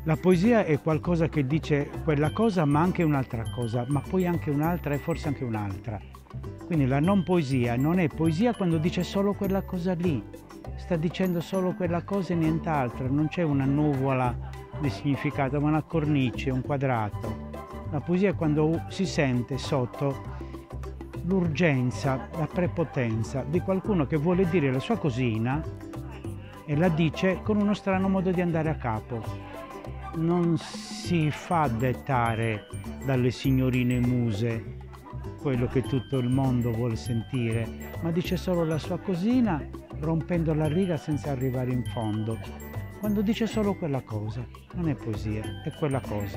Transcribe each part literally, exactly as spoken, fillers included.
La poesia è qualcosa che dice quella cosa ma anche un'altra cosa, ma poi anche un'altra e forse anche un'altra. Quindi la non poesia non è poesia quando dice solo quella cosa lì, sta dicendo solo quella cosa e nient'altro, non c'è una nuvola di significato, ma una cornice, un quadrato. La poesia è quando si sente sotto l'urgenza, la prepotenza di qualcuno che vuole dire la sua cosina e la dice con uno strano modo di andare a capo. Non si fa dettare dalle signorine muse quello che tutto il mondo vuole sentire, ma dice solo la sua cosina rompendo la riga senza arrivare in fondo. Quando dice solo quella cosa, non è poesia, è quella cosa.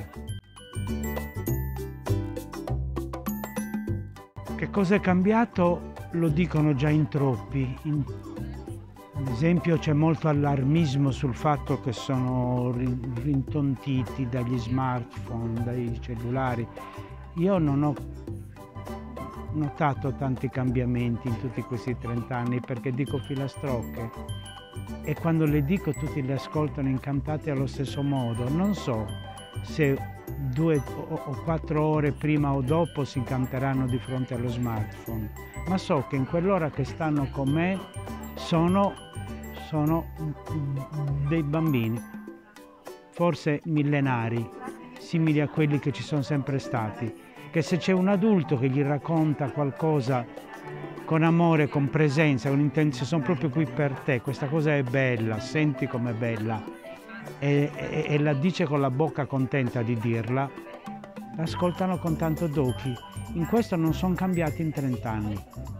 Che cosa è cambiato lo dicono già in troppi. In, ad esempio c'è molto allarmismo sul fatto che sono rintontiti dagli smartphone, dai cellulari. Io non ho notato tanti cambiamenti in tutti questi trent'anni perché dico filastrocche e quando le dico tutti le ascoltano incantati allo stesso modo. Non so se due o quattro ore prima o dopo si incanteranno di fronte allo smartphone, ma so che in quell'ora che stanno con me sono, sono dei bambini, forse millenari, simili a quelli che ci sono sempre stati, che se c'è un adulto che gli racconta qualcosa con amore, con presenza, con intenzione, sono proprio qui per te, questa cosa è bella, senti com'è bella, e, e, e la dice con la bocca contenta di dirla, l'ascoltano con tanto d'occhi. In questo non sono cambiati in trent'anni.